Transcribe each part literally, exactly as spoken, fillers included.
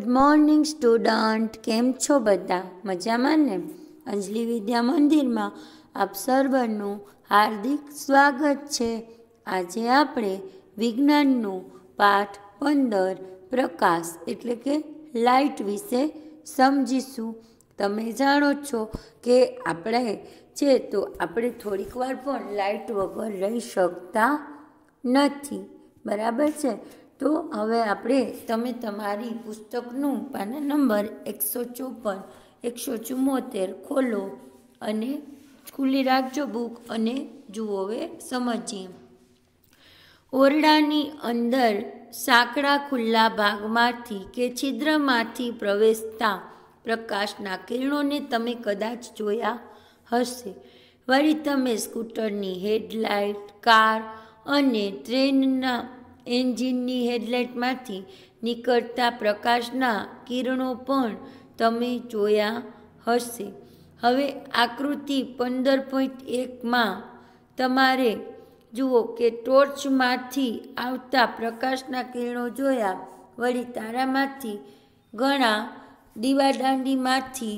Good morning student, કેમ છો બધા? મજામાં ને? અંજલિ વિદ્યા મંદિરમાં આપ સર્વનું હાર્દિક સ્વાગત છે. આજે આપણે વિજ્ઞાનનું પાઠ પંદર પ્રકાશ એટલે કે લાઇટ વિશે સમજીશું. તમે જાણો છો કે આપણે છે તો આપણે થોડીક વાર પણ લાઇટ વગર રહી શકતા નથી, બરાબર છે? તો હવે આપણે તમે તમારી પુસ્તકનું પાના નંબર એકસો ચોપન એકસો ચુમ્મોતેર ખોલો અને ખુલ્લી રાખજો બુક અને જુઓ. હવે સમજીએ. ઓરડાની અંદર સાંકડા ખુલ્લા ભાગમાંથી કે છિદ્રમાંથી પ્રવેશતા પ્રકાશના કિરણોને તમે કદાચ જોયા હશે. વળી તમે સ્કૂટરની હેડલાઇટ, કાર અને ટ્રેનના એન્જિનની હેડલાઇટમાંથી નીકળતા પ્રકાશના કિરણો પણ તમે જોયા હશે. હવે આકૃતિ પંદર પોઈન્ટ એકમાં તમારે જુઓ કે ટોર્ચમાંથી આવતા પ્રકાશના કિરણો જોયા. વળી તારામાંથી ઘણા દીવાદાંડીમાંથી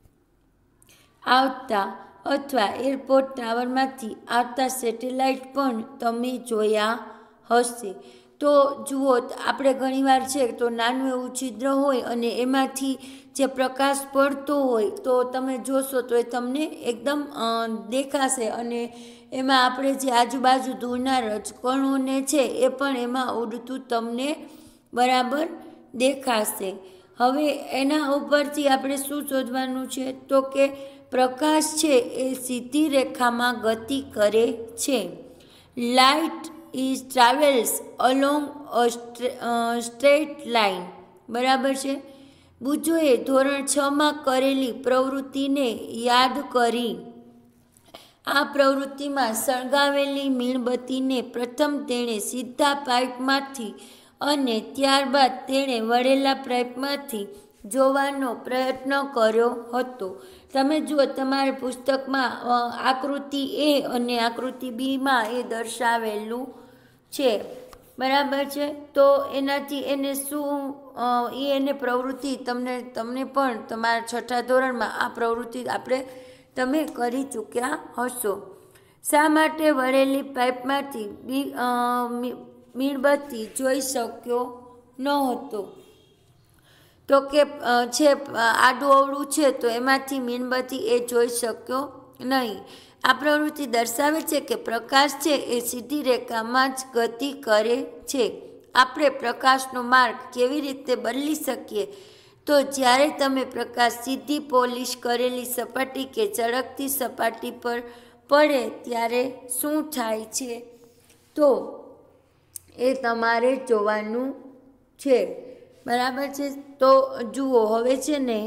આવતા અથવા એરપોર્ટ ટાવરમાંથી આવતા સેટેલાઇટ પણ તમે જોયા હશે. તો જુઓ, આપણે ઘણીવાર છે તો નાનું એવું છિદ્ર હોય અને એમાંથી જે પ્રકાશ પડતો હોય તો તમે જોશો તો એ તમને એકદમ દેખાશે અને એમાં આપણે જે આજુબાજુ દૂરના રજકણોને છે એ પણ એમાં ઉડતું તમને બરાબર દેખાશે. હવે એના ઉપરથી આપણે શું શોધવાનું છે તો કે પ્રકાશ છે એ સીધી રેખામાં ગતિ કરે છે. Light is travels along a straight line, બરાબર છે? બુજોએ ધોરણ છ માં કરેલી પ્રવૃત્તિને યાદ કરી. આ પ્રવૃત્તિમાં સળગાવેલી મીણબત્તીને પ્રથમ તેણે સીધા પાઇપમાંથી અને ત્યારબાદ તેણે વળેલા પાઇપમાંથી જોવાનો પ્રયત્ન કર્યો હતો. તમે જુઓ, તમારા પુસ્તકમાં આકૃતિ એ અને આકૃતિ બીમાં એ દર્શાવેલું છે, બરાબર છે? તો એનાથી એને શું એ એને પ્રવૃત્તિ તમને તમને પણ તમારા છઠ્ઠા ધોરણમાં આ પ્રવૃત્તિ આપણે તમે કરી ચૂક્યા હશો. શા માટે વળેલી પાઇપમાંથી મીણબત્તી જોઈ શક્યો ન હતો? તો કે છે આડું અવળું છે તો એમાંથી મીણબત્તી એ જોઈ શક્યો નહીં. આ પ્રવૃત્તિ દર્શાવે છે કે પ્રકાશ છે એ સીધી રેખામાં જ ગતિ કરે છે. આપણે પ્રકાશનો માર્ગ કેવી રીતે બદલી શકીએ? તો જ્યારે તમે પ્રકાશ સીધી પોલિશ કરેલી સપાટી કે ચળકતી સપાટી પર પડે ત્યારે શું થાય છે તો એ તમારે જોવાનું છે, બરાબર છે? તો જુઓ, હવે છે ને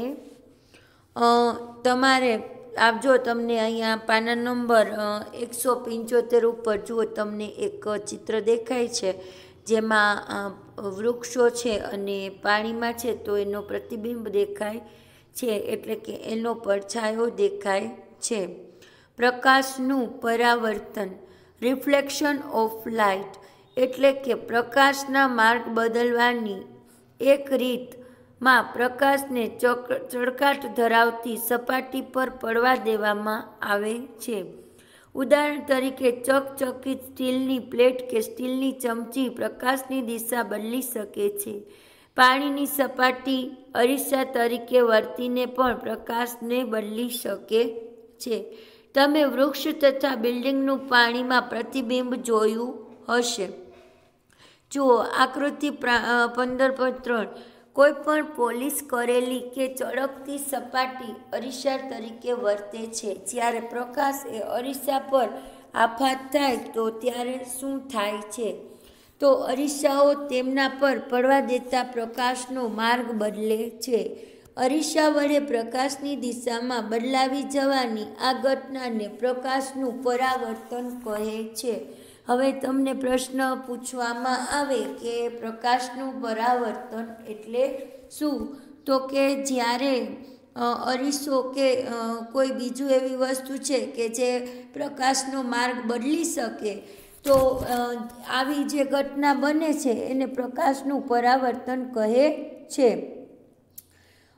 તમારે આપજો તમને અહીંયા પાના નંબર એકસો પંચોતેર ઉપર જુઓ, તમને એક ચિત્ર દેખાય છે જેમાં વૃક્ષો છે અને પાણીમાં છે તો એનો પ્રતિબિંબ દેખાય છે, એટલે કે એનો પડછાયો દેખાય છે. પ્રકાશનું પરાવર્તન, રિફ્લેક્શન ઓફ લાઇટ, એટલે કે પ્રકાશના માર્ગ બદલવાની એક રીતમાં પ્રકાશને ચળકાટ ધરાવતી સપાટી પર પડવા દેવામાં આવે છે. ઉદાહરણ તરીકે ચકચકિત સ્ટીલની પ્લેટ કે સ્ટીલની ચમચી પ્રકાશની દિશા બદલી શકે છે. પાણીની સપાટી અરીસા તરીકે વર્તીને પણ પ્રકાશને બદલી શકે છે. તમે વૃક્ષ તથા બિલ્ડિંગનું પાણીમાં પ્રતિબિંબ જોયું હશે. જુઓ આકૃતિ પંદર પોઈન્ટ ત્રણ. કોઈ પણ પોલિશ કરેલી કે ચળકતી સપાટી અરીસા તરીકે વર્તે છે. જ્યારે પ્રકાશ એ અરીસા પર આઘાત થાય તો ત્યારે શું થાય છે? તો અરીસાઓ તેમના પર પડવા દેતા પ્રકાશનો માર્ગ બદલે છે. અરીસા વડે પ્રકાશની દિશામાં બદલાવી જવાની આ ઘટનાને પ્રકાશનું પરાવર્તન કહે છે. હવે તમને પ્રશ્ન પૂછવામાં આવે કે પ્રકાશનું પરાવર્તન એટલે શું? તો કે જ્યારે અરીસો કે કોઈ બીજું એવી વસ્તુ છે કે જે પ્રકાશનો માર્ગ બદલી શકે તો આવી જે ઘટના બને છે એને પ્રકાશનું પરાવર્તન કહે છે.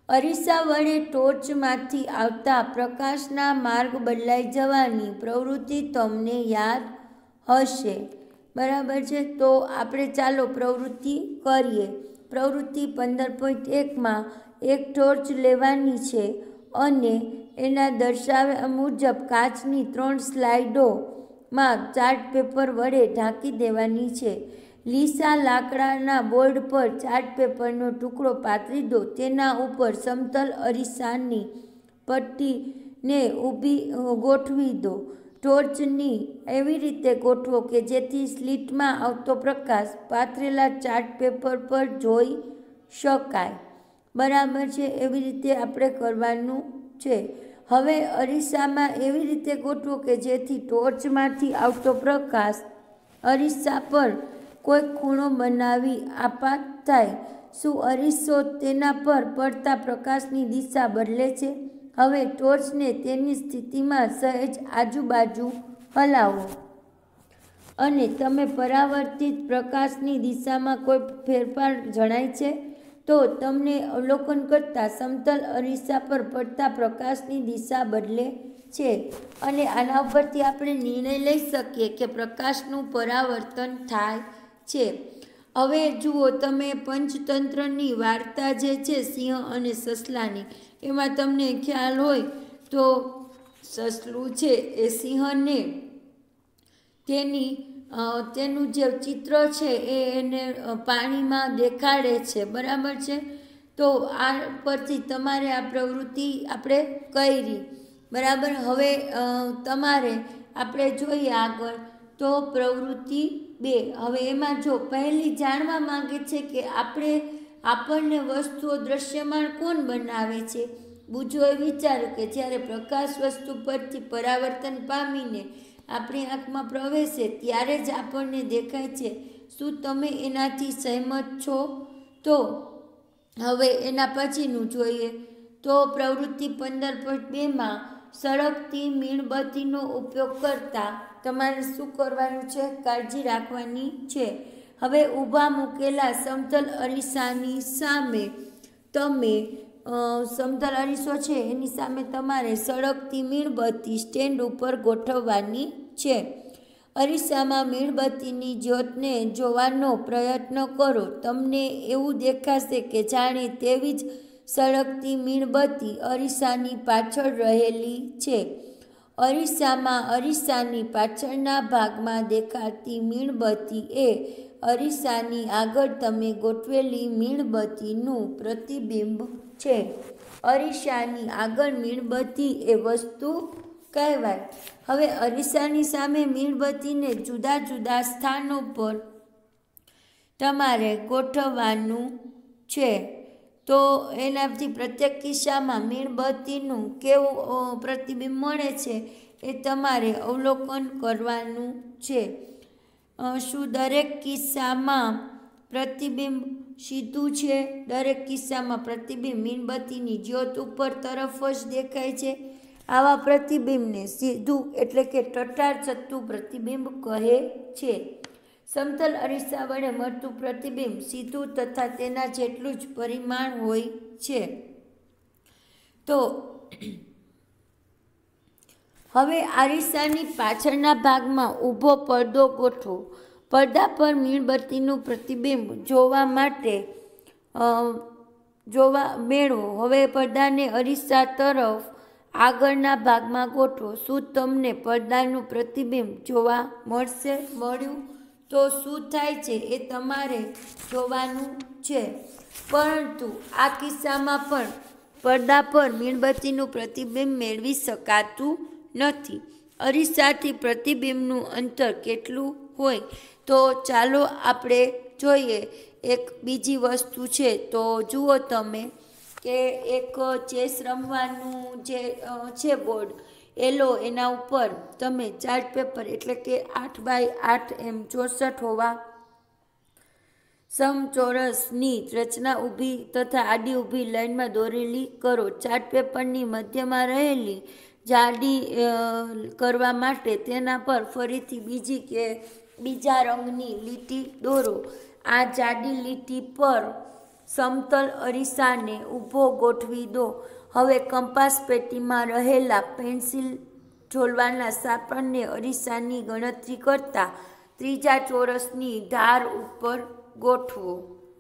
અરીસા વડે ટોર્ચમાંથી આવતા પ્રકાશના માર્ગ બદલાઈ જવાની પ્રવૃત્તિ તમને યાદ હશે, બરાબર છે। તો આપણે ચાલો પ્રવૃત્તિ કરીએ। પ્રવૃત્તિ પંદર પોઈન્ટ એકમાં એક ટોર્ચ લેવાની છે અને એના દર્શાવ્યા મુજબ કાચની ત્રણ સ્લાઇડોમાં ચાર્ટ પેપર વડે ઢાંકી દેવાની છે। લીસા લાકડાના બોર્ડ પર ચાર્ટ પેપરનો ટુકડો પાથરી દો, તેના ઉપર સમતલ અરીસાની પટ્ટીને ઊભી ગોઠવી દો। ટોર્ચની એવી રીતે ગોઠવો કે જેથી સ્લિટમાં આવતો પ્રકાશ પાથરેલા ચાર્ટ પેપર પર જોઈ શકાય, બરાબર છે। એવી રીતે આપણે કરવાનું છે। હવે અરીસામાં એવી રીતે ગોઠવો કે જેથી ટોર્ચમાંથી આવતો પ્રકાશ અરીસા પર કોઈ ખૂણો બનાવી આપાત થાય। શું અરીસો તેના પર પડતા પ્રકાશની દિશા બદલે છે? હવે ટોર્ચને તેની સ્થિતિમાં સહેજ આજુબાજુ હલાવો અને તમે પરાવર્તિત પ્રકાશની દિશામાં કોઈ ફેરફાર જણાય છે તો તમને અવલોકન કરતા સમતલ અરીસા પર પડતા પ્રકાશની દિશા બદલે છે અને આના ઉપરથી આપણે નિર્ણય લઈ શકીએ કે પ્રકાશનું પરાવર્તન થાય છે। હવે જુઓ, તમે પંચતંત્રની વાર્તા જે છે સિંહ અને સસલાની, એમાં તમને ખ્યાલ હોય તો સસલું છે એ સિંહને તેની તેનું જે ચિત્ર છે એ એને પાણીમાં દેખાડે છે, બરાબર છે। તો આ પરથી તમારે આ પ્રવૃત્તિ આપણે કરી, બરાબર। હવે તમારે આપણે જોઈએ આગળ તો પ્રવૃત્તિ બે। હવે એમાં જો પહેલી જાણવા માંગે છે કે આપણે આપણને વસ્તુઓ દ્રશ્યમાન કોણ બનાવે છે? બુજોએ વિચાર્યું કે જ્યારે પ્રકાશ વસ્તુ પરથી પરાવર્તન પામીને આપણી આંખમાં પ્રવેશે ત્યારે જ આપણને દેખાય છે। શું તમે એનાથી સહેમત છો? તો હવે એના પછીનું જોઈએ તો પ્રવૃત્તિ પંદર પોઈન્ટ બેમાં સળગતી મીણબત્તીનો ઉપયોગ કરતા તમારે શું કરવાનું છે? કાળજી રાખવાની છે। હવે ઊભા મૂકેલા સમતલ અરીસાની સામે તમે સમતલ અરીસો છે એની સામે તમારે સળગતી મીણબત્તી સ્ટેન્ડ ઉપર ગોઠવવાની છે। અરીસામાં મીણબત્તીની જ્યોતને જોવાનો પ્રયત્ન કરો। તમને એવું દેખાશે કે જાણે તેવી જ સળગતી મીણબત્તી અરીસાની પાછળ રહેલી છે। અરીસામાં અરીસાની પાછળના ભાગમાં દેખાતી મીણબત્તી એ અરીસાની આગળ તમે ગોઠવેલી મીણબત્તીનું પ્રતિબિંબ છે। અરીસાની આગળ મીણબત્તી એ વસ્તુ કહેવાય। હવે અરીસાની સામે મીણબત્તીને જુદા જુદા સ્થાનો પર તમારે ગોઠવવાનું છે। તો એનાથી પ્રત્યેક કિસ્સામાં મીણબત્તીનું કેવું પ્રતિબિંબ મળે છે એ તમારે અવલોકન કરવાનું છે। શું દરેક કિસ્સામાં પ્રતિબિંબ સીધું છે? દરેક કિસ્સામાં પ્રતિબિંબ મીણબત્તીની જ્યોત ઉપર તરફ જ દેખાય છે। આવા પ્રતિબિંબને સીધું એટલે કે ટટ્ટાર ચત્તું પ્રતિબિંબ કહે છે। સમતલ અરીસા વડે મળતું પ્રતિબિંબ સીધું તથા તેના જેટલું જ પરિમાણ હોય છે। તો હવે અરીસાની પાછળના ભાગમાં ઊભો પડદો ગોઠવો। પડદા પર મીણબત્તીનું પ્રતિબિંબ જોવા માટે જોવા મેળવો। હવે પડદાને અરીસા તરફ આગળના ભાગમાં ગોઠવો। શું તમને પડદાનું પ્રતિબિંબ જોવા મળશે? મળ્યું? તો શું થાય છે એ તમારે જોવાનું છે। પરંતુ આ કિસ્સામાં પણ પડદા પર મીણબત્તીનું પ્રતિબિંબ મેળવી શકાતું નથી। અરીસાથી પ્રતિબિંબનું અંતર કેટલું હોય? તો ચાલો આપણે જોઈએ। એક બીજી વસ્તુ છે તો જુઓ તમે કે એક ચેસ રમવાનું જે છે બોર્ડ એ લો, એના ઉપર તમે ચાર્ટ પેપર એટલે કે આઠ બાય આઠ એમ ચોસઠ હોવા સમચોરસની રચના ઊભી તથા આડી ઊભી લાઇનમાં દોરેલી કરો। ચાર્ટ પેપરની મધ્યમાં રહેલી જાડી કરવા માટે તેના પર ફરીથી બીજી કે બીજા રંગની લીટી દોરો। આ જાડી લીટી પર સમતલ અરીસાને ઊભો ગોઠવી દો. હવે કંપાસ પેટીમાં રહેલા પેન્સિલ ઝોલવાના સાપણને અરીસાની ગણતરી કરતા ત્રીજા ચોરસની ધાર ઉપર ગોઠવો.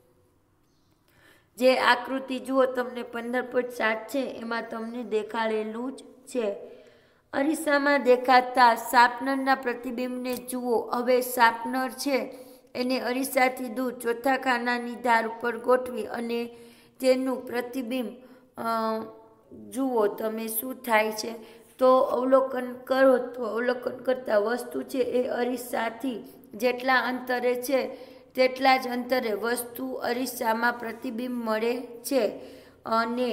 જે આકૃતિ જુઓ તમને પંદર પોઈન્ટ સાત છે એમાં તમને દેખાડેલું જ છે. અરીસામાં દેખાતા શાર્પનરના પ્રતિબિંબને જુઓ. હવે શાર્પનર છે એને અરીસાથી દૂર ચોથા ખાનાની ધાર ઉપર ગોઠવી અને તેનું પ્રતિબિંબ જુઓ તમે શું થાય છે. તો અવલોકન કરો તો અવલોકન કરતા વસ્તુ છે એ અરીસાથી જેટલા અંતરે છે તેટલા જ અંતરે વસ્તુ અરીસામાં પ્રતિબિંબ મળે છે. અને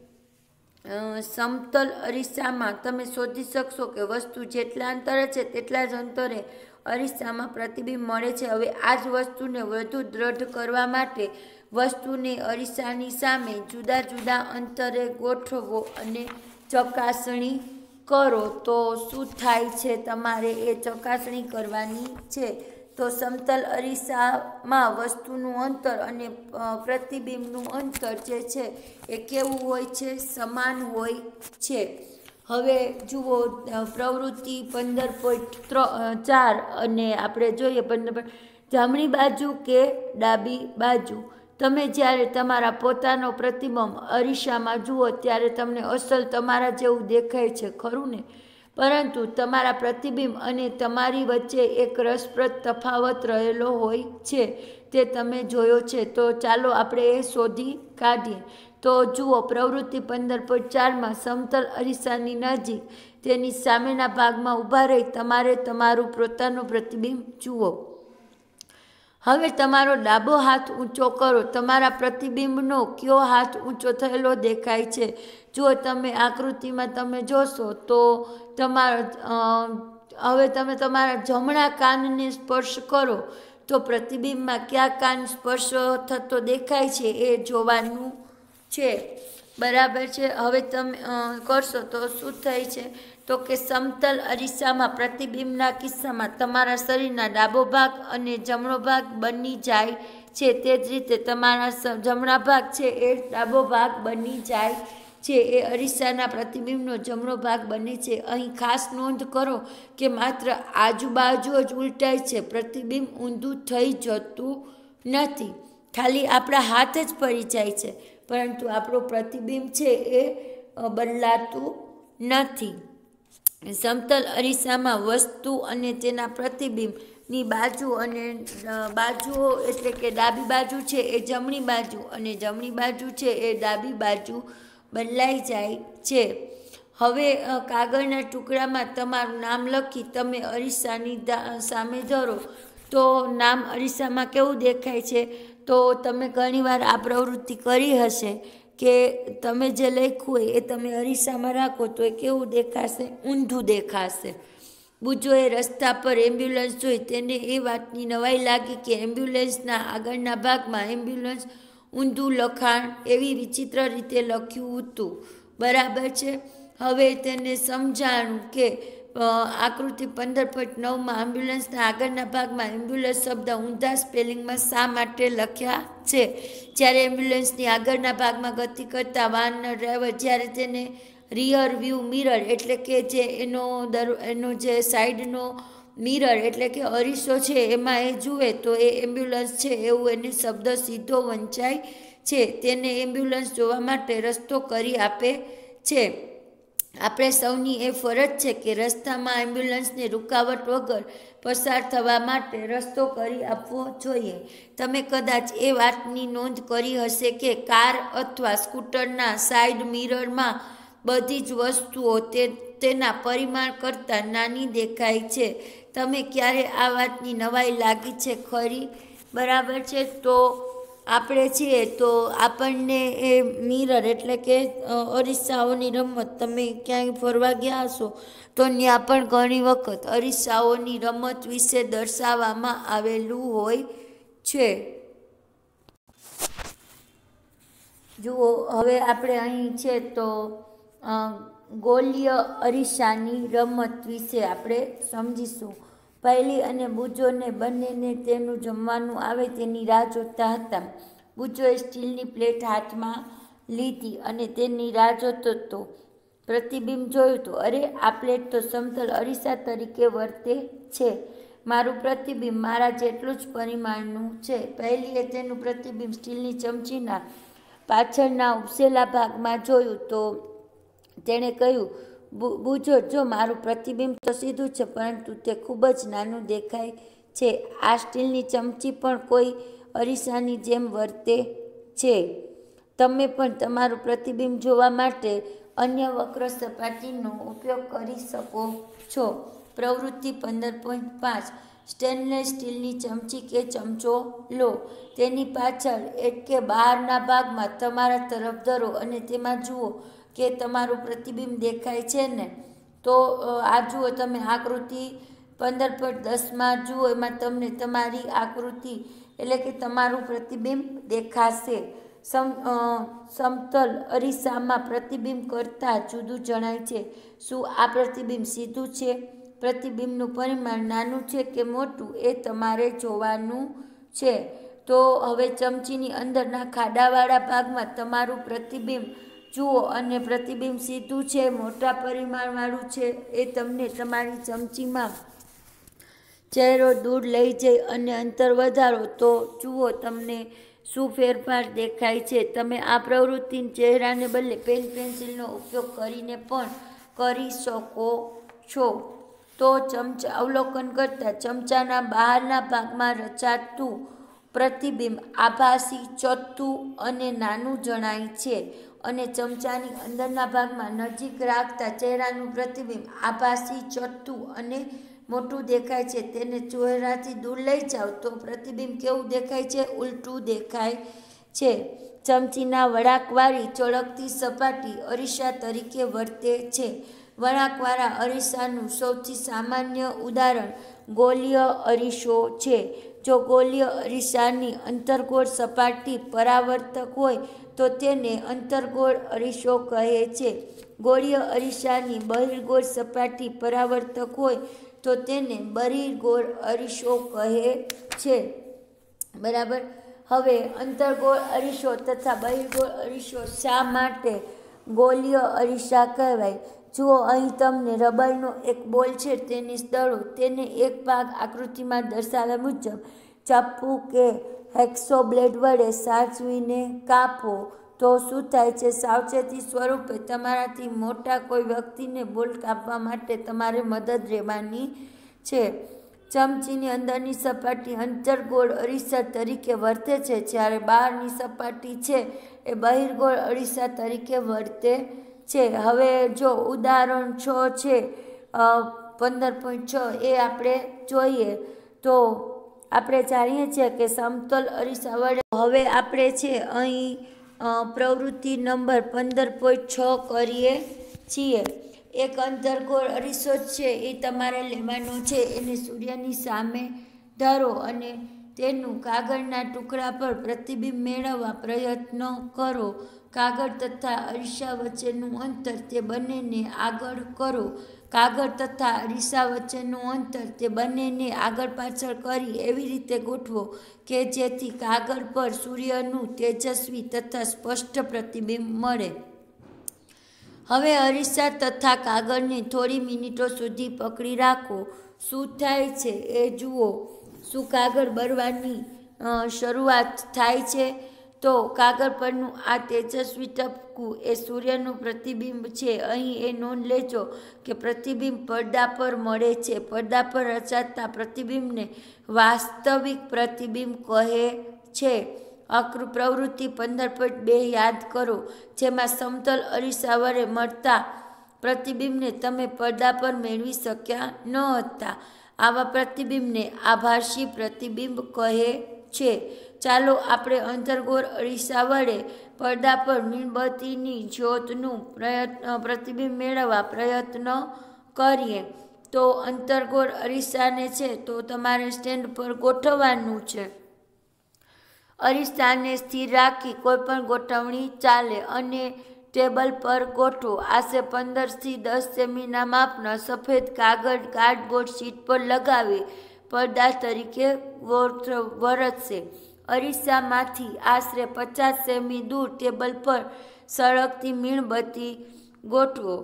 સમતલ અરીસામાં તમે શોધી શકશો કે વસ્તુ જેટલા અંતરે છે તેટલા જ અંતરે અરીસામાં પ્રતિબિંબ મળે છે. હવે આ જ વસ્તુને વધુ દ્રઢ કરવા માટે વસ્તુને અરીસાની સામે જુદા જુદા અંતરે ગોઠવો અને ચકાસણી કરો. તો શું થાય છે તમારે એ ચકાસણી કરવાની છે. તો સમતલ અરીસામાં વસ્તુનું અંતર અને પ્રતિબિંબનું અંતર જે છે એ કેવું હોય છે? સમાન હોય છે. હવે જુઓ પ્રવૃત્તિ પંદર પોઈન્ટ ચાર અને આપણે જોઈએ પંદર જમણી બાજુ કે ડાબી બાજુ. તમે જ્યારે તમારા પોતાનો પ્રતિબિંબ અરીસામાં જુઓ ત્યારે તમને અસલ તમારા જેવું દેખાય છે, ખરું ને? પરંતુ તમારા પ્રતિબિંબ અને તમારી વચ્ચે એક રસપ્રદ તફાવત રહેલો હોય છે, તે તમે જોયો છે. તો ચાલો આપણે એ શોધી કાઢીએ. તો જુઓ પ્રવૃત્તિ પંદર પોઈન્ટ ચારમાં સમતલ અરીસાની નજીક તેની સામેના ભાગમાં ઊભા રહી તમારે તમારું પોતાનું પ્રતિબિંબ જુઓ. હવે તમારો ડાબો હાથ ઊંચો કરો. તમારા પ્રતિબિંબનો કયો હાથ ઊંચો થયેલો દેખાય છે? જો તમે આકૃતિમાં તમે જોશો તો તમારા હવે તમે તમારા જમણા કાનને સ્પર્શ કરો તો પ્રતિબિંબમાં કયા કાન સ્પર્શ થતો દેખાય છે એ જોવાનું છે. બરાબર છે. હવે તમે કરશો તો શું થાય છે? તો કે સમતલ અરીસામાં પ્રતિબિંબના કિસ્સામાં તમારા શરીરના ડાબો ભાગ અને જમણો ભાગ બની જાય છે. તે જ રીતે તમારા જમણા ભાગ છે એ ડાબો ભાગ બની જાય છે. એ અરીસાના પ્રતિબિંબનો જમણો ભાગ બને છે. અહીં ખાસ નોંધ કરો કે માત્ર આજુબાજુ જ ઉલટાય છે, પ્રતિબિંબ ઊંધું થઈ જતું નથી. ખાલી આપણા હાથ જ ફરી જાય છે પરંતુ આપણું પ્રતિબિંબ છે એ બદલાતું નથી. સમતલ અરીસામાં વસ્તુ અને તેના પ્રતિબિંબની બાજુ અને બાજુઓ એટલે કે ડાબી બાજુ છે એ જમણી બાજુ અને જમણી બાજુ છે એ ડાબી બાજુ બદલાઈ જાય છે. હવે કાગળના ટુકડામાં તમારું નામ લખી તમે અરીસાની સામે ધરો તો નામ અરીસામાં કેવું દેખાય છે? તો તમે ઘણીવાર આ પ્રવૃત્તિ કરી હશે કે તમે જે લખ્યું હોય એ તમે અરીસામાં રાખો તો એ કેવું દેખાશે? ઊંધું દેખાશે. બુજોએ રસ્તા પર એમ્બ્યુલન્સ જોઈ. તેને એ વાતની નવાઈ લાગી કે એમ્બ્યુલન્સના આગળના ભાગમાં એમ્બ્યુલન્સ ઊંધું લખાણ એવી વિચિત્ર રીતે લખ્યું હતું. બરાબર છે. હવે તેને સમજાણું કે આકૃતિ પંદર પોઈન્ટ નવમાં એમ્બ્યુલન્સના આગળના ભાગમાં એમ્બ્યુલન્સ શબ્દ ઊંધા સ્પેલિંગમાં શા માટે લખ્યા છે. જ્યારે એમ્બ્યુલન્સની આગળના ભાગમાં ગતિ કરતા વાહનના ડ્રાઈવર જ્યારે તેને રિયર વ્યૂ મિરર એટલે કે જે એનો દર એનો જે સાઈડનો મિરર એટલે કે અરીસો છે એમાં એ જુએ તો એ એમ્બ્યુલન્સ છે એવું એને શબ્દ સીધો વંચાય છે. તેને એમ્બ્યુલન્સ જોવા માટે રસ્તો કરી આપે છે. આપણે સૌની એ ફરજ છે કે રસ્તામાં એમ્બ્યુલન્સને રૂકાવટ વગર પસાર થવા માટે રસ્તો કરી આપવો જોઈએ. તમે કદાચ એ વાતની નોંધ કરી હશે કે કાર અથવા સ્કૂટરના સાઈડ મિરરમાં બધી જ વસ્તુઓ તે તેના પરિમાણ કરતાં નાની દેખાય છે. તમે ક્યારે આ વાતની નવાઈ લાગી છે ખરી? બરાબર છે. તો આપણે છીએ તો આપણને એ મિરર એટલે કે અરીસાઓની રમત તમે ક્યાંય ફરવા ગયા હશો તો ત્યાં પણ ઘણી વખત અરીસાઓની રમત વિશે દર્શાવવામાં આવેલું હોય છે. જુઓ હવે આપણે અહીં છે તો ગોલીય અરીસાની રમત વિશે આપણે સમજીશું. પહેલી અને બુજોને બંનેને તેનું જમવાનું આવે તેની રાહ જોતા હતા. બુચોએ સ્ટીલની પ્લેટ હાથમાં લીધી અને તેની રાહ જોતો તો પ્રતિબિંબ જોયું તો અરે, આ પ્લેટ તો સમતલ અરીસા તરીકે વર્તે છે. મારું પ્રતિબિંબ મારા જેટલું જ પરિમાણનું છે. પહેલીએ તેનું પ્રતિબિંબ સ્ટીલની ચમચીના પાછળના ઉપસેલા ભાગમાં જોયું તો તેણે કહ્યું, બુજો, જો મારું પ્રતિબિંબ તો સીધું છે, પરંતુ તે ખૂબ જ નાનું દેખાય છે. આ સ્ટીલની ચમચી પણ કોઈ અરીસાની જેમ વર્તે છે. તમે પણ તમારું પ્રતિબિંબ જોવા માટે અન્ય વક્ર સપાટીનો ઉપયોગ કરી શકો છો. પ્રવૃત્તિ પંદર પોઈન્ટ પાંચ સ્ટેનલેસ સ્ટીલની ચમચી કે ચમચો લો. તેની પાછળ એટલે બહારના ભાગમાં તમારા તરફ ધરો અને તેમાં જુઓ કે તમારું પ્રતિબિંબ દેખાય છે ને. તો આ જુઓ, તમે આકૃતિ પંદર પોઈન્ટ દસમાં જુઓ, એમાં તમને તમારી આકૃતિ એટલે કે તમારું પ્રતિબિંબ દેખાશે. સમ સમતલ અરીસામાં પ્રતિબિંબ કરતાં જુદું જણાય છે. શું આ પ્રતિબિંબ સીધું છે? પ્રતિબિંબનું પરિમાણ નાનું છે કે મોટું એ તમારે જોવાનું છે. તો હવે ચમચીની અંદરના ખાડાવાળા ભાગમાં તમારું પ્રતિબિંબ જુઓ અને પ્રતિબિંબ સીધું છે, મોટા પરિમાણવાળું છે, એ તમને તમારી ચમચીમાં ચહેરો દૂર લઈ જઈ અને અંતર વધારો તો જુઓ તમને શું ફેરફાર દેખાય છે. તમે આ પ્રવૃત્તિને ચહેરાને બદલે પેન પેન્સિલનો ઉપયોગ કરીને પણ કરી શકો છો. તો ચમચા અવલોકન કરતા ચમચાના બહારના ભાગમાં રચાતું પ્રતિબિંબ આભાસી, ચોખ્ખું અને નાનું જણાય છે અને ચમચાની અંદરના ભાગમાં નજીક રાખતા ચહેરાનું પ્રતિબિંબ આભાસી, ચોખ્ખું અને મોટું દેખાય છે. તેને ચહેરાથી દૂર લઈ જાઓ તો પ્રતિબિંબ કેવું દેખાય છે? ઉલટું દેખાય છે. ચમચીના વળાંકવાળી ચળકતી સપાટી અરીસા તરીકે વર્તે છે. વળાંકવાળા અરીસાનું સૌથી સામાન્ય ઉદાહરણ ગોળીય અરીસો છે. જો ગોળીય અરીસાની અંતર્ગોળ સપાટી પરાવર્તક હોય તો તેને અંતર્ગોળ અરીસો કહે છે. ગોળીય અરીસાની બહિર્ગોળ સપાટી પરાવર્તક હોય તો તેને બહિર્ગોળ અરીસો કહે છે. બરાબર. હવે અંતર્ગોળ અરીસો તથા બહિર્ગોળ અરીસો શા માટે ગોળીય અરીસા કહેવાય? જુઓ, અહીં તમને રબરનો એક બોલ છે, તેને દળો. તેને એક ભાગ આકૃતિમાં દર્શાવ્યા મુજબ ચાપુ કે હેક્સો બ્લેડ વડે સાચવીને કાપો તો શું થાય છે? સાવચેતી સ્વરૂપે તમારાથી મોટા કોઈ વ્યક્તિને બોલ કાપવા માટે તમારે મદદ લેવાની છે. ચમચીની અંદરની સપાટી અંતર્ગોળ અરીસા તરીકે વર્તે છે, જ્યારે બહારની સપાટી છે એ બહિર્ગોળ અરીસા તરીકે વર્તે છે. હવે જો ઉદાહરણ છ છે પંદર પોઈન્ટ છ એ આપણે જોઈએ તો આપણે જાણીએ છીએ કે સમતલ અરીસા વડે હવે આપણે છે અહીં પ્રવૃત્તિ નંબર પંદર પોઈન્ટ છ કરીએ છીએ. એક અંતર્ગોળ અરીસો છે એ તમારે લેવાનો છે. એને સૂર્યની સામે ધરો અને તેનું કાગળના ટુકડા પર પ્રતિબિંબ મેળવવા પ્રયત્ન કરો. કાગળ તથા અરીસા વચ્ચેનું અંતર તે બંનેને આગળ કરો. કાગળ તથા અરીસા વચ્ચેનું અંતર તે બંનેને આગળ પાછળ કરી એવી રીતે ગોઠવો કે જેથી કાગળ પર સૂર્યનું તેજસ્વી તથા સ્પષ્ટ પ્રતિબિંબ મળે. હવે અરીસા તથા કાગળને થોડી મિનિટો સુધી પકડી રાખો. શું થાય છે એ જુઓ. શું કાગળ બળવાની શરૂઆત થાય છે? તો કાગળ પરનું આ તેજસ્વી ટપકું એ સૂર્યનું પ્રતિબિંબ છે. અહીં એ નોંધ લેજો કે પ્રતિબિંબ પડદા પર મળે છે. પડદા પર રચાતા પ્રતિબિંબને વાસ્તવિક પ્રતિબિંબ કહે છે. આકૃ પ્રવૃત્તિ પંદર પોઈન્ટ બે યાદ કરો, જેમાં સમતલ અરીસા વડે મળતા પ્રતિબિંબને તમે પડદા પર મેળવી શક્યા ન હતા. આવા પ્રતિબિંબને આભાસી પ્રતિબિંબ કહે છે. ચાલો આપણે અંતર્ગોળ અરીસા વડે પડદા પર મીણબત્તીની જ્યોતનું પ્રયત્ન પ્રતિબિંબ મેળવવા પ્રયત્ન કરીએ. તો અંતર્ગોળ અરીસાને છે તો તમારે સ્ટેન્ડ પર ગોઠવવાનું છે. અરીસાને સ્થિર રાખી કોઈપણ ગોઠવણી ચાલે અને ટેબલ પર ગોઠવો. આશરે પંદરથી દસ સેમીના માપના સફેદ કાગળ કાર્ડબોર્ડ શીટ પર લગાવી પડદા તરીકે વર્તશે. અરીસામાંથી આશરે પચાસ સેમી દૂર ટેબલ પર સળગતી મીણબત્તી ગોઠવો.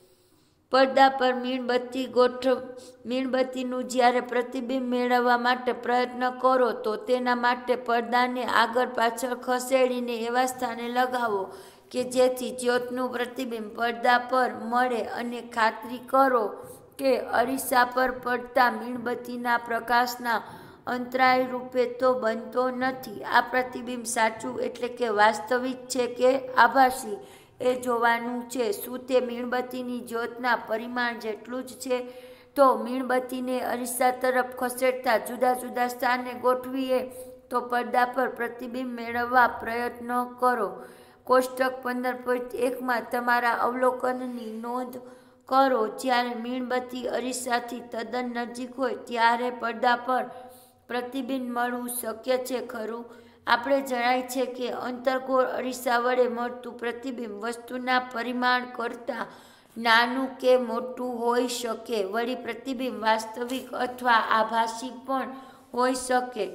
પડદા પર મીણબત્તી ગોઠવ મીણબત્તીનું જ્યારે પ્રતિબિંબ મેળવવા માટે પ્રયત્ન કરો તો તેના માટે પડદાને આગળ પાછળ ખસેડીને એવા સ્થાને લગાવો કે જેથી જ્યોતનું પ્રતિબિંબ પડદા પર મળે અને ખાતરી કરો કે અરીસા પર પડતા મીણબત્તીના પ્રકાશના અંતરાય રૂપે તો બનતો નથી. આ પ્રતિબિંબ સાચું એટલે કે વાસ્તવિક છે કે આભાસી એ જોવાનું છે. શું તે મીણબત્તીની જ્યોતના પરિમાણ જેટલું જ છે? તો મીણબત્તીને અરીસા તરફ ખસેડતા જુદા જુદા સ્થાને ગોઠવીએ તો પડદા પર પ્રતિબિંબ મેળવવા પ્રયત્ન કરો. કોષ્ટક પંદર પોઈન્ટ એકમાં તમારા અવલોકનની નોંધ કરો. જ્યારે મીણબત્તી અરીસાથી તદ્દન નજીક હોય ત્યારે પડદા પર પ્રતિબિંબ મળવું શક્ય છે, ખરું? આપણે જણાય છે કે અંતર્ગોળ અરીસા વડે મળતું પ્રતિબિંબ વસ્તુના પરિમાણ કરતાં નાનું કે મોટું હોઈ શકે. વળી પ્રતિબિંબ વાસ્તવિક અથવા આભાસી પણ હોઈ શકે.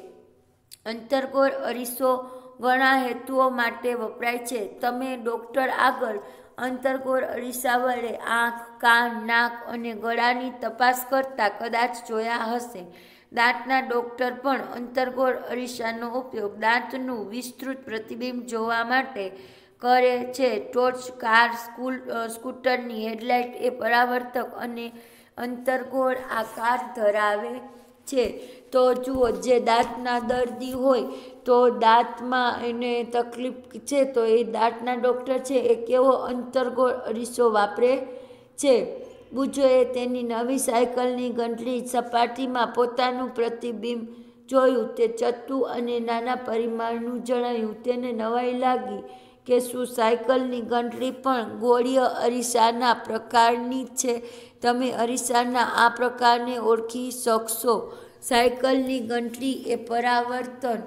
અંતર્ગોળ અરીસો ઘણા હેતુઓ માટે વપરાય છે. તમે ડૉક્ટર આગળ અંતર્ગોળ અરીસા વડે આંખ, કાન, નાક અને ગળાની તપાસ કરતા કદાચ જોયા હશે. દાંતના ડૉક્ટર પણ અંતર્ગોળ અરીસાનો ઉપયોગ દાંતનું વિસ્તૃત પ્રતિબિંબ જોવા માટે કરે છે. ટોર્ચ, કાર, સ્કૂલ સ્કૂટરની હેડલાઇટ એ પરાવર્તક અને અંતર્ગોળ આકાર ધરાવે છે. તો જુઓ, જે દાંતના દર્દી હોય તો દાંતમાં એને તકલીફ છે તો એ દાંતના ડૉક્ટર છે એ કેવો અંતર્ગોળ અરીસો વાપરે છે. બુજોએ તેની નવી સાયકલની ગંટલી સપાટીમાં પોતાનું પ્રતિબિંબ જોયું. તે ચત્તુ અને નાના પરિમાણનું જણાયું. તેને નવાઈ લાગી કે શું સાયકલની ગંટલી પણ ગોળીય અરીસાના પ્રકારની છે. તમે અરીસાના આ પ્રકારને ઓળખી શકશો. સાયકલની ગંટલી એ પરાવર્તન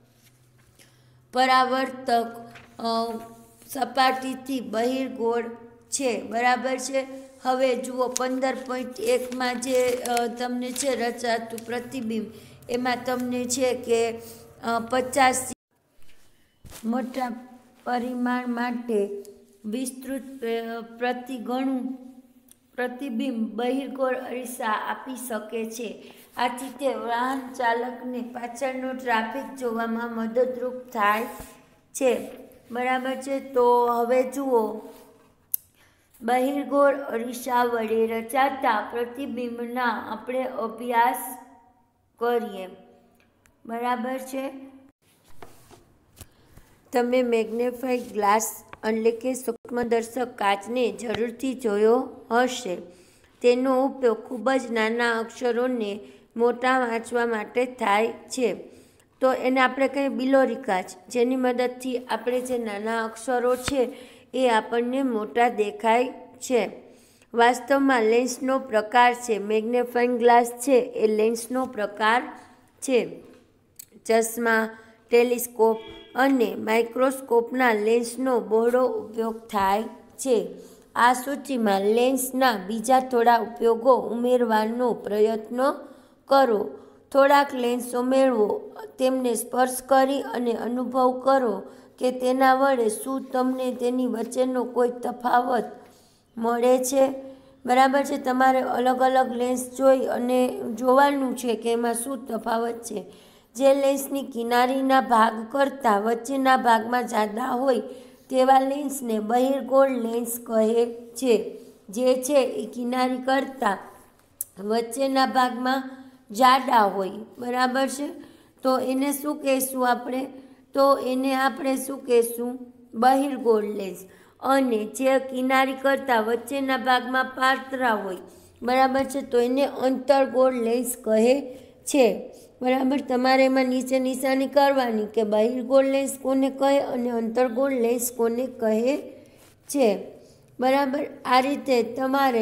પરાવર્તક સપાટીથી બહિર્ગોળ છે. બરાબર છે. હવે જુઓ, પંદર પોઈન્ટ એકમાં જે તમને છે રચાતું પ્રતિબિંબ, એમાં તમને છે કે પચાસ મોટા પરિમાણ માટે વિસ્તૃત પ્રતિગણું પ્રતિબિંબ બહિર્ગોળ અરીસા આપી શકે છે. આથી તે વાહન ચાલકને પાછળનો ટ્રાફિક જોવામાં મદદરૂપ થાય છે. બરાબર છે. તો હવે જુઓ, બહિર્ગોળ અરીસા વડે રચાતા પ્રતિબિંબના આપણે અભ્યાસ કરીએ. બરાબર છે. તમે મેગ્નેફાઇંગ ગ્લાસ એટલે કે સૂક્ષ્મદર્શક કાચને જરૂરથી જોયો હશે. તેનો ઉપયોગ ખૂબ જ નાના અક્ષરોને મોટા વાંચવા માટે થાય છે. તો એને આપણે કહીએ બિલોરી કાચ, જેની મદદથી આપણે જે નાના અક્ષરો છે એ આપણને મોટા દેખાય છે. વાસ્તવમાં લેન્સનો પ્રકાર છે. મેગ્નેફાઇંગ ગ્લાસ છે એ લેન્સનો પ્રકાર છે. ચશ્મા, ટેલિસ્કોપ અને માઇક્રોસ્કોપના લેન્સનો બહોળો ઉપયોગ થાય છે. આ સૂચિમાં લેન્સના બીજા થોડા ઉપયોગો ઉમેરવાનો પ્રયત્ન કરો. થોડાક લેન્સો મેળવો, તેમને સ્પર્શ કરી અને અનુભવ કરો કે તેના વડે શું તમને તેની વચ્ચેનો કોઈ તફાવત મળે છે. બરાબર છે. તમારે અલગ અલગ લેન્સ જોઈ અને જોવાનું છે કે એમાં શું તફાવત છે. જે લેન્સની કિનારીના ભાગ કરતાં વચ્ચેના ભાગમાં જાડા હોય તેવા લેન્સને બહિર્ગોળ લેન્સ કહે છે. જે છે એ કિનારી કરતાં વચ્ચેના ભાગમાં જાડા હોય. બરાબર છે. તો એને શું કહેશું આપણે? તો એને આપણે શું કહેશું? બહિર્ગોળ લેન્સ. અને જે કિનારી કરતાં વચ્ચેના ભાગમાં પાતળા હોય, બરાબર છે, તો એને અંતર્ગોળ લેન્સ કહે છે. બરાબર. તમારે એમાં નીચે નિશાની કરવાની કે બહિર્ગોળ લેન્સ કોને કહે અને અંતર્ગોળ લેન્સ કોને કહે છે. બરાબર. આ રીતે તમારે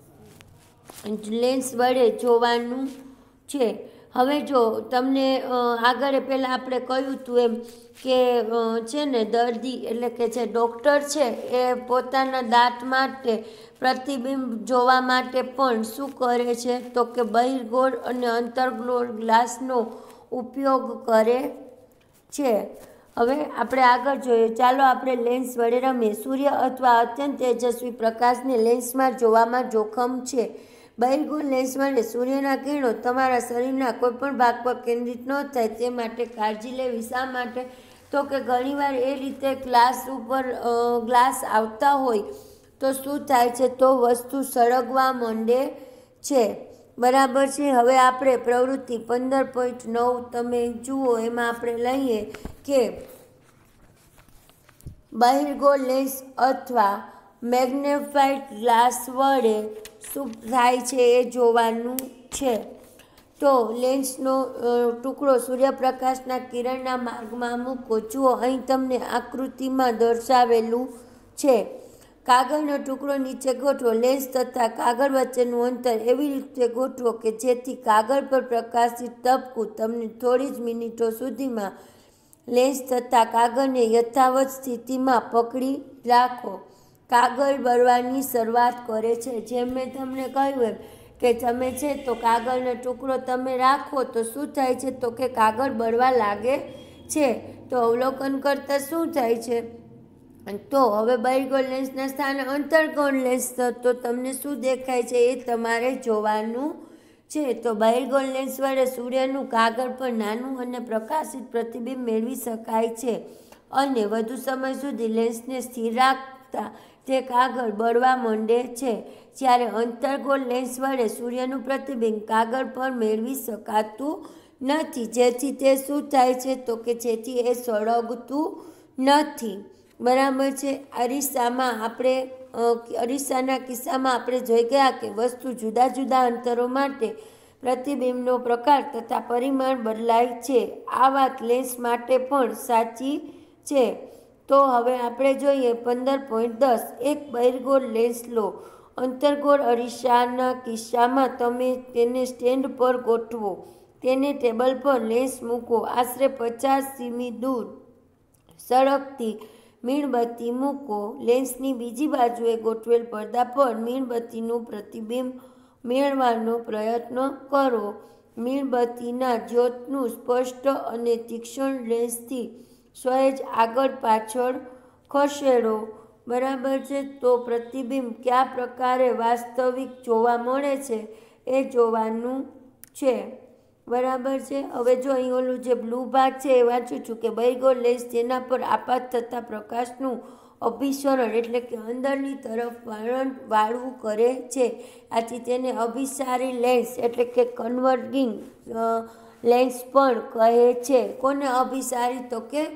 લેન્સ વડે જોવાનું છે. હવે જો તમને આગળ પહેલાં આપણે કહ્યું હતું એમ કે છે ને દર્દી એટલે કે જે ડૉક્ટર છે એ પોતાના દાંત માટે પ્રતિબિંબ જોવા માટે પણ શું કરે છે? તો કે બહિર્ગોળ અને અંતર્ગોળ ગ્લાસનો ઉપયોગ કરે છે। હવે આપણે આગળ જોઈએ, ચાલો આપણે લેન્સ વડે રમીએ। સૂર્ય અથવા અત્યંત તેજસ્વી પ્રકાશને લેન્સમાં જોવામાં જોખમ છે। બહિર્ગોળ લેન્સ વડે સૂર્યના કિરણો તમારા શરીરના કોઈપણ ભાગ પર કેન્દ્રિત ન થાય તે માટે કાળજી લેવી। શા માટે? તો કે ઘણીવાર એ રીતે ગ્લાસ ઉપર ગ્લાસ આવતા હોય તો શું થાય છે, તો વસ્તુ સળગવા માંડે છે। બરાબર છે। હવે આપણે પ્રવૃત્તિ પંદર પોઈન્ટ નવ તમે જુઓ, એમાં આપણે લઈએ કે બહિર્ગોળ લેન્સ અથવા મેગ્નેફાઇડ ગ્લાસ વડે શું થાય છે એ જોવાનું છે। તો લેન્સનો ટુકડો સૂર્યપ્રકાશના કિરણના માર્ગમાં મૂકો। જુઓ, અહીં તમને આકૃતિમાં દર્શાવેલું છે। કાગળનો ટુકડો નીચે ગોઠવો। લેન્સ તથા કાગળ વચ્ચેનું અંતર એવી રીતે ગોઠવો કે જેથી કાગળ પર પ્રકાશિત તબકું તમને થોડી જ મિનિટો સુધીમાં લેન્સ તથા કાગળને યથાવત સ્થિતિમાં પકડી રાખો। કાગળ બળવાની શરૂઆત કરે છે। જેમ મેં તમને કહ્યું એમ કે તમે છે તો કાગળનો ટુકડો તમે રાખો તો શું થાય છે, તો કે કાગળ બળવા લાગે છે। તો અવલોકન કરતાં શું થાય છે, તો હવે બહિર્ગોળ લેન્સના સ્થાને અંતર્ગોળ લેન્સ તો તમને શું દેખાય છે એ તમારે જોવાનું છે। તો બહિર્ગોળ લેન્સ વડે સૂર્યનું કાગળ પર નાનું અને પ્રકાશિત પ્રતિબિંબ મેળવી શકાય છે અને વધુ સમય સુધી લેન્સને સ્થિર રાખતા તે કાગળ બળવા માંડે છે। જ્યારે અંતર્ગોળ લેન્સ વડે સૂર્યનું પ્રતિબિંબ કાગળ પર મેળવી શકાતું નથી, જેથી તે શું થાય છે, તો કે જેથી એ સળગતું નથી। બરાબર છે। અરીસામાં આપણે અરીસાના કિસ્સામાં આપણે જોઈ ગયા કે વસ્તુ જુદા જુદા અંતરો માટે પ્રતિબિંબનો પ્રકાર તથા પરિમાણ બદલાય છે। આ વાત લેન્સ માટે પણ સાચી છે। તો હવે આપણે જોઈએ પંદર પોઈન્ટ દસ એક બહિર્ગોળ લેન્સ લો। અંતર્ગોળ અરીસાના કિસ્સામાં તમે તેને સ્ટેન્ડ પર ગોઠવો। તેને ટેબલ પર લેન્સ મૂકો। આશરે પચાસ સીમી દૂર સળગતી મીણબત્તી મૂકો। લેન્સની બીજી બાજુએ ગોઠવેલ પડદા પર મીણબત્તીનું પ્રતિબિંબ મેળવવાનો પ્રયત્ન કરો। મીણબત્તીના જ્યોતનું સ્પષ્ટ અને તીક્ષ્ણ લેન્સથી સહેજ આગળ પાછળ ખસેડો। બરાબર છે। તો પ્રતિબિંબ કયા પ્રકારે વાસ્તવિક જોવા મળે છે એ જોવાનું છે। બરાબર છે। હવે જો અહીં ઓલું જે બ્લુ ભાગ છે એ વાંચું છું કે બહિર્ગોળ લેન્સ તેના પર આપાત થતા પ્રકાશનું અભિસરણ એટલે કે અંદરની તરફ વળણ વાળવું કરે છે। આથી તેને અભિસારી લેન્સ એટલે કે કન્વર્જિંગ લેન્સ પણ કહે છે। કોને અભિસારી? તો કે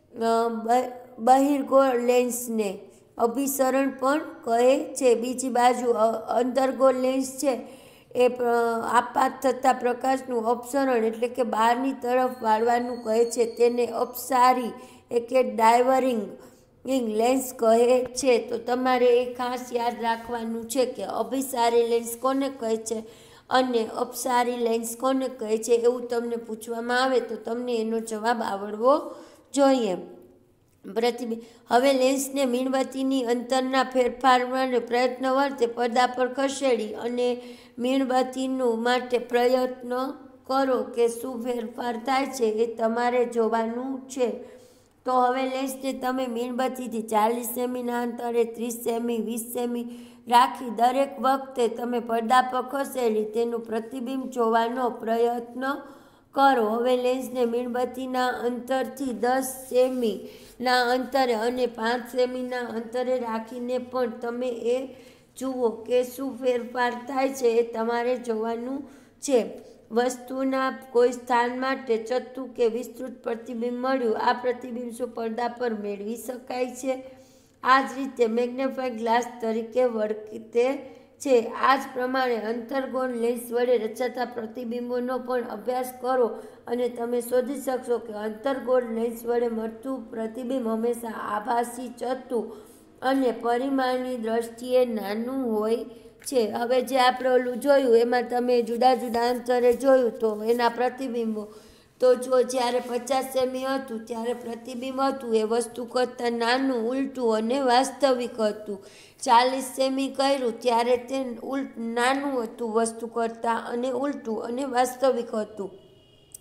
બહિર્ગોળ લેન્સને અભિસરણ પણ કહે છે। બીજી બાજુ અંતર્ગોળ લેન્સ છે એ આપાત થતા પ્રકાશનું અપસરણ એટલે કે બહારની તરફ વાળવાનું કહે છે। તેને અપસારી એટલે ડાયવરિંગ લેન્સ કહે છે। તો તમારે એ ખાસ યાદ રાખવાનું છે કે અભિસારી લેન્સ કોને કહે છે અને અપસારી લેન્સ કોને કહે છે, એવું તમને પૂછવામાં આવે તો તમને એનો જવાબ આવડવો જોઈએ। પ્રતિબિંબ હવે લેન્સને મીણબત્તીની અંતરના ફેરફાર માટે પ્રયત્ન વર્તે પડદા પર ખસેડી અને મીણબત્તીનું માટે પ્રયત્ન કરો કે શું ફેરફાર થાય છે એ તમારે જોવાનું છે। તો હવે લેન્સને તમે મીણબત્તીથી ચાલીસ સેમીના અંતરે ત્રીસ સેમી વીસ સેમી રાખી દરેક વખતે તમે પડદા પર ખસેડી તેનું પ્રતિબિંબ જોવાનો પ્રયત્ન કરો। હવે લેન્સને મીણબત્તીના અંતરથી દસ સેમીના અંતરે અને પાંચ સેમીના અંતરે રાખીને પણ તમે એ જુઓ કે શું ફેરફાર થાય છે એ તમારે જોવાનું છે। વસ્તુના કોઈ સ્થાન માટે ચોખ્ખું કે વિસ્તૃત પ્રતિબિંબ મળ્યું। આ પ્રતિબિંબ શું પડદા પર મેળવી શકાય છે? આ જ રીતે મેગ્નેફાઇડ ગ્લાસ તરીકે વર્તે છે। આ જ પ્રમાણે અંતર્ગોળ લેન્સ વડે રચાતા પ્રતિબિંબોનો પણ અભ્યાસ કરો અને તમે શોધી શકશો કે અંતર્ગોળ લેન્સ વડે મળતું પ્રતિબિંબ હંમેશા આભાસી, ચોખ્ખું અને પરિમાણની દ્રષ્ટિએ નાનું હોય છે। હવે જે આપણે ઓલું જોયું એમાં તમે જુદા જુદા અંતરે જોયું તો એના પ્રતિબિંબો તો જો જ્યારે પચાસ સેમી હતું ત્યારે પ્રતિબિંબ હતું એ વસ્તુ કરતાં નાનું, ઉલટું અને વાસ્તવિક હતું। ચાલીસ સેમી કર્યું ત્યારે તે ઉલટ નાનું હતું વસ્તુ કરતાં અને ઉલટું અને વાસ્તવિક હતું।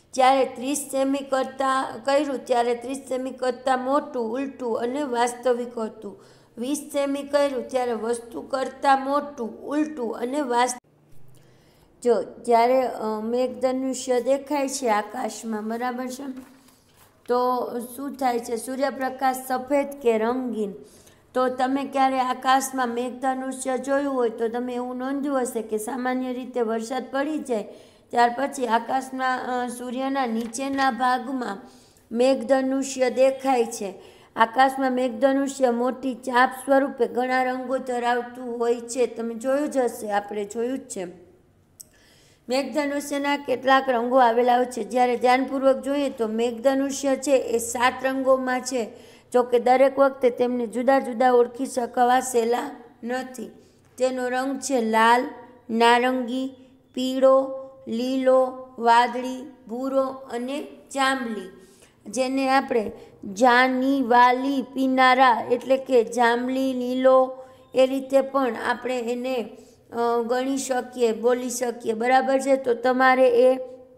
જ્યારે ત્રીસ સેમી કરતાં કર્યું ત્યારે ત્રીસ સેમી કરતાં મોટું, ઉલટું અને વાસ્તવિક હતું. વીસ સેમી કર્યું ત્યારે વસ્તુ કરતાં મોટું, ઉલટું અને વાસ્તવિક. જો જ્યારે મેઘધનુષ્ય દેખાય છે આકાશમાં, બરાબર છે, તો શું થાય છે? સૂર્યપ્રકાશ સફેદ કે રંગીન? તો તમે ક્યારે આકાશમાં મેઘધનુષ્ય જોયું હોય તો તમે એવું નોંધ્યું હશે કે સામાન્ય રીતે વરસાદ પડી જાય ત્યાર પછી આકાશના સૂર્યના નીચેના ભાગમાં મેઘધનુષ્ય દેખાય છે. આકાશમાં મેઘધનુષ્ય મોટી ચાપ સ્વરૂપે ઘણા રંગો ધરાવતું હોય છે. તમે જોયું જ હશે, આપણે જોયું જ છે. મેઘધનુષ્યના કેટલાક રંગો આવેલા હોય છે. જ્યારે ધ્યાનપૂર્વક જોઈએ તો મેઘધનુષ્ય છે એ સાત રંગોમાં છે. જોકે દરેક વખતે તેમને જુદા જુદા ઓળખી શકવા સહેલા નથી. તેનો રંગ છે લાલ, નારંગી, પીળો, લીલો, વાદળી, ભૂરો અને જાંબલી, જેને આપણે જાની વાલી પીનારા એટલે કે જાંબલી, લીલો એ રીતે પણ આપણે એને ગણી શકીએ, બોલી શકીએ, બરાબર છે. તો તમારે એ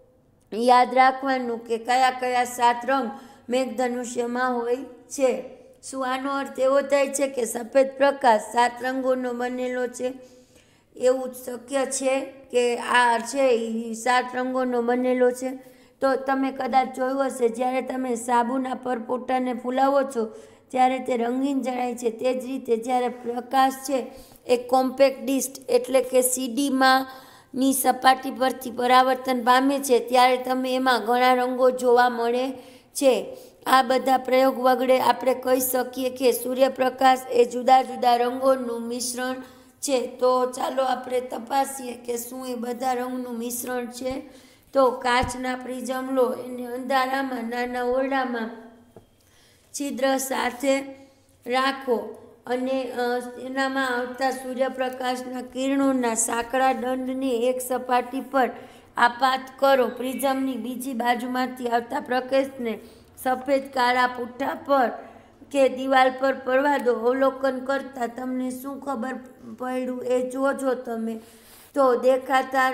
યાદ રાખવાનું કે કયા કયા સાત રંગ મેઘધનુષ્યમાં હોય છે. શું આનો અર્થ એવો થાય છે કે સફેદ પ્રકાશ સાત રંગોનો બનેલો છે? એવું શક્ય છે કે આ છે એ સાત રંગોનો બનેલો છે? તો તમે કદાચ જોયું હશે, જ્યારે તમે સાબુના પરપોટાને ફૂલાવો છો ત્યારે તે રંગીન જણાય છે. તે જ રીતે જ્યારે પ્રકાશ છે એ કોમ્પેક્ટ ડિસ્ક એટલે કે સીડીમાં ની સપાટી પરથી પરાવર્તન પામે છે ત્યારે તમે એમાં ઘણા રંગો જોવા મળે છે. આ બધા પ્રયોગ વગેરે આપણે કહી શકીએ કે સૂર્યપ્રકાશ એ જુદા જુદા રંગોનું મિશ્રણ છે. તો ચાલો આપણે તપાસીએ કે શું એ બધા રંગનું મિશ્રણ છે. તો કાચના પ્રિઝમ લો, એને અંધારામાં નાના ઓરડામાં છિદ્ર સાથે રાખો અને એનામાં આવતા સૂર્યપ્રકાશના કિરણોના સાંકડા દંડને એક સપાટી પર આપાત કરો. પ્રિઝમની બીજી બાજુમાંથી આવતા પ્રકાશને સફેદ કાળા પુઠ્ઠા પર કે દિવાલ પર પડવા દો. અવલોકન કરતાં તમને શું ખબર પડ્યું એ જોજો તમે. તો દેખાતા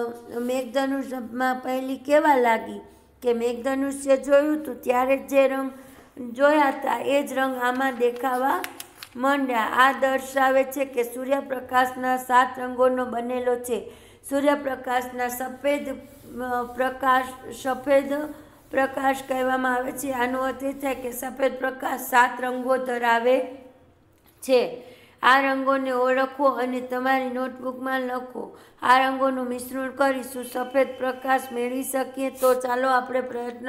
મેઘધનુષ્યમાં પહેલી કેવા લાગી કે મેઘધનુષ્ય જોયું હતું ત્યારે જે રંગ જોયા હતા એ જ રંગ આમાં દેખાવા માંડ્યા. આ દર્શાવે છે કે સૂર્યપ્રકાશના સાત રંગોનો બનેલો છે. સૂર્યપ્રકાશના સફેદ પ્રકાશ સફેદ પ્રકાશ કહેવામાં આવે છે. આનો અર્થ એ થાય કે સફેદ પ્રકાશ સાત રંગો ધરાવે છે. આ રંગોને ઓળખો અને તમારી નોટબુકમાં લખો. આ રંગોનું મિશ્રણ કરીશું સફેદ પ્રકાશ મેળવી શકીએ. તો ચાલો આપણે પ્રયત્ન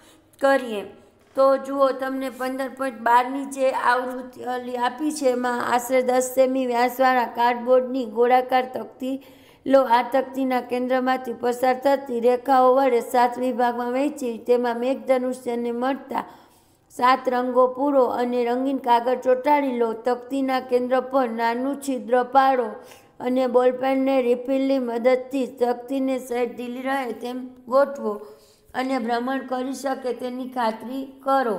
કરીએ. તો જુઓ, તમને પંદર પોઈન્ટ બારની જે આવૃત્તિ આપી છે એમાં આશરે દસ સેમી વ્યાસવાળા કાર્ડબોર્ડની ગોળાકાર તકતી લો. આ તકતીના કેન્દ્રમાંથી પસાર થતી રેખાઓ વડે સાત વિભાગમાં વહેંચી તેમાં મેઘધનુષ્યને મળતા સાત રંગો પૂરો અને રંગીન કાગળ ચોંટાડી લો. તકતીના કેન્દ્ર પર નાનું છિદ્ર પાડો અને બોલપેનને રિફિલની મદદથી તકતીને સહેજ ઢીલી રહે તેમ ગોઠવો અને ભ્રમણ કરી શકે તેની ખાતરી કરો.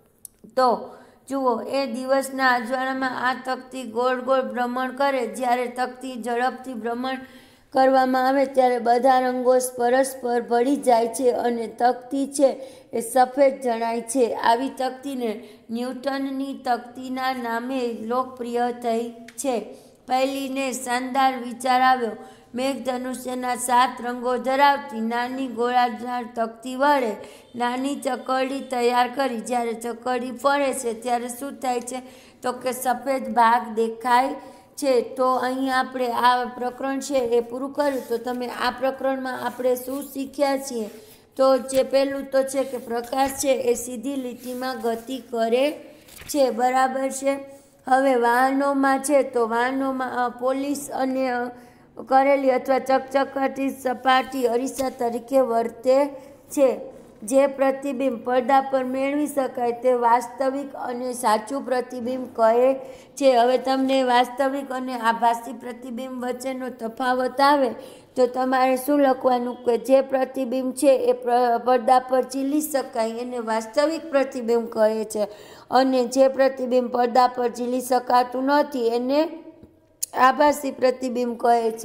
તો જુઓ, એ દિવસના અજવાળામાં આ તકતી ગોળ ગોળ ભ્રમણ કરે. જ્યારે તકતી ઝડપથી ભ્રમણ કરવામાં આવે ત્યારે બધા રંગો પરસ્પર ભળી જાય છે અને તકતી છે એ સફેદ જણાય છે. આવી તકતીને ન્યૂટનની તકતીના નામે લોકપ્રિય થઈ છે. પહેલીને શાનદાર વિચાર આવ્યો. મેઘધનુષ્યના સાત રંગો ધરાવતી નાની ગોળાકાર તકતી વડે નાની ચકરડી તૈયાર કરી. જ્યારે ચકરડી ફરે છે ત્યારે શું થાય છે? તો કે સફેદ ભાગ દેખાય છે. તો અહીં આપણે આ પ્રકરણ છે એ પૂરું કર્યું. તો તમે આ પ્રકરણમાં આપણે શું શીખ્યા છીએ? તો જે પહેલું તો છે કે પ્રકાશ છે એ સીધી લીટીમાં ગતિ કરે છે, બરાબર છે. હવે વાહનોમાં છે તો વાહનોમાં પોલીસ અને કરેલી અથવા ચકચકાતી સપાટી અરીસા તરીકે વર્તે છે. જે પ્રતિબિંબ પડદા પર મેળવી શકાય તે વાસ્તવિક અને સાચું પ્રતિબિંબ કહે છે. હવે તમને વાસ્તવિક અને આભાસી પ્રતિબિંબ વચ્ચેનો તફાવત આવે તો તમારે શું લખવાનું કે જે પ્રતિબિંબ છે એ પડદા પર ઝીલી શકાય એને વાસ્તવિક પ્રતિબિંબ કહે છે અને જે પ્રતિબિંબ પડદા પર ઝીલી શકાતું નથી એને આભાસી પ્રતિબિંબ કહે છે.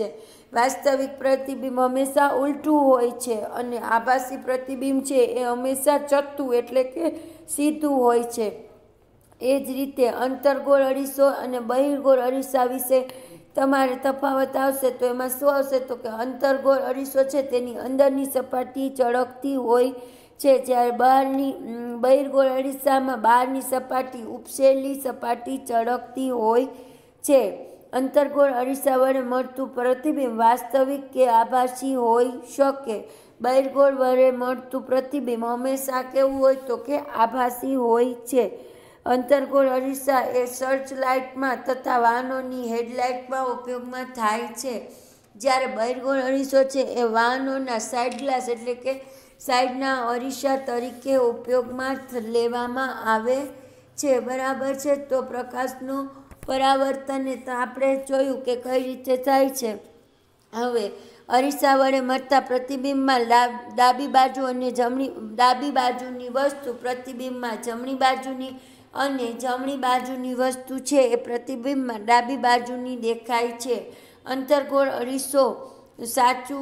વાસ્તવિક પ્રતિબિંબ હંમેશા ઉલટું હોય છે અને આભાસી પ્રતિબિંબ છે એ હંમેશા ચત્તું એટલે કે સીધું હોય છે। એ જ રીતે અંતર્ગોળ અરીસો અને બહિર્ગોળ અરીસા વિશે તમારે તફાવત આવશે તો એમાં શું આવશે તો કે અંતર્ગોળ અરીસો છે તેની અંદરની સપાટી ચળકતી હોય છે, જ્યારે બહારની બહિર્ગોળ અરીસામાં બહારની સપાટી ઉપસેલી સપાટી ચળકતી હોય છે। અંતર્ગોળ અરીસા વડે મળતું પ્રતિબિંબ વાસ્તવિક કે આભાસી હોઈ શકે। બહિર્ગોળ વડે મળતું પ્રતિબિંબ હંમેશા કેવું હોય તો કે આભાસી હોય છે। અંતર્ગોળ અરીસા એ સર્ચ લાઇટમાં તથા વાહનોની હેડલાઇટમાં ઉપયોગમાં થાય છે, જ્યારે બહિર્ગોળ અરીસો છે એ વાહનોના સાઇડ ગ્લાસ એટલે કે સાઇડના અરીસા તરીકે ઉપયોગમાં લેવામાં આવે છે। બરાબર છે। તો પ્રકાશનું પરાવર્તન તો આપણે જોયું કે કઈ રીતે થાય છે। હવે અરીસા વડે મળતા પ્રતિબિંબમાં ડાબી બાજુ અને જમણી ડાબી બાજુની વસ્તુ પ્રતિબિંબમાં જમણી બાજુની અને જમણી બાજુની વસ્તુ છે એ પ્રતિબિંબમાં ડાબી બાજુની દેખાય છે। અંતર્ગોળ અરીસો સાચું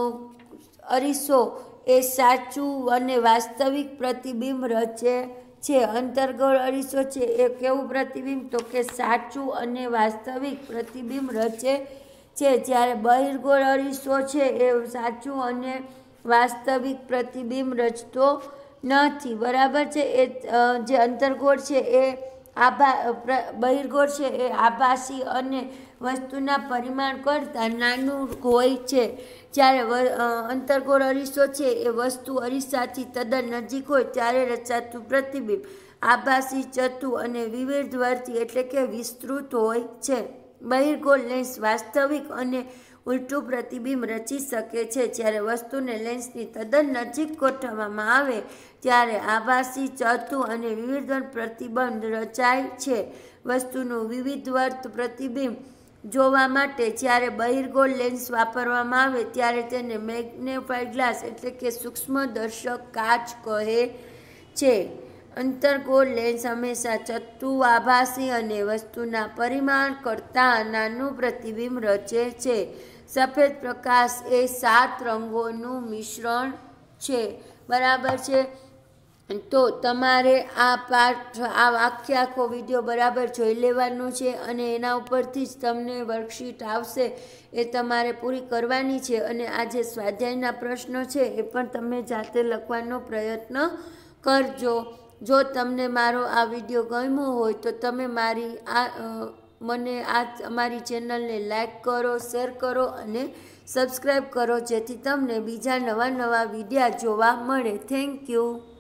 અરીસો એ સાચું અને વાસ્તવિક પ્રતિબિંબ રચે છે। અંતર્ગોળ અરીસો છે એ કેવું પ્રતિબિંબ તો કે સાચું અને વાસ્તવિક પ્રતિબિંબ રચે છે, જ્યારે બહિર્ગોળ અરીસો છે એ સાચું અને વાસ્તવિક પ્રતિબિંબ રચતો નથી। બરાબર છે। એ જે અંતર્ગોળ છે એ આભા બહિર્ગોળ છે એ આભાસી અને વસ્તુના પરિમાણ કરતાં નાનું હોય છે, જ્યારે અંતર્ગોળ અરીસો છે એ વસ્તુ અરીસાથી તદ્દન નજીક હોય ત્યારે રચાતું પ્રતિબિંબ આભાસી ચત્તું અને વિવિધવર્તી એટલે કે વિસ્તૃત હોય છે। બહિર્ગોળ લેન્સ વાસ્તવિક અને ઉલટું પ્રતિબિંબ રચી શકે છે, જ્યારે વસ્તુને લેન્સની તદ્દન નજીક ગોઠવવામાં આવે ત્યારે આભાસી ચત્તું અને વિવિધવર્ત પ્રતિબિંબ રચાય છે। વસ્તુનું વિવિધવર્ત પ્રતિબિંબ જોવા માટે જ્યારે બહિર્ગોળ લેન્સ વાપરવામાં આવે ત્યારે તેને મેગ્નિફાઇંગ ગ્લાસ એટલે કે સૂક્ષ્મદર્શક કાચ કહે છે। અંતર્ગોળ લેન્સ હંમેશા ચત્તું આભાસી અને વસ્તુના પરિમાણ કરતાં નાનું પ્રતિબિંબ રચે છે। સફેદ પ્રકાશ એ સાત રંગોનું મિશ્રણ છે। બરાબર છે। તો તમારે આ પાઠ આ આખે આખો વિડીયો બરાબર જોઈ લેવાનો છે અને એના ઉપરથી જ તમને વર્કશીટ આવશે એ તમારે પૂરી કરવાની છે, અને આ જે સ્વાધ્યાયના પ્રશ્નો છે એ પણ તમે જાતે લખવાનો પ્રયત્ન કરજો। જો તમને મારો આ વિડીયો ગમ્યો હોય તો તમે મારી આ મને આ અમારી ચેનલને લાઈક કરો, શેર કરો અને સબસ્ક્રાઈબ કરો, જેથી તમને બીજા નવા નવા વિડીયા જોવા મળે। Thank you.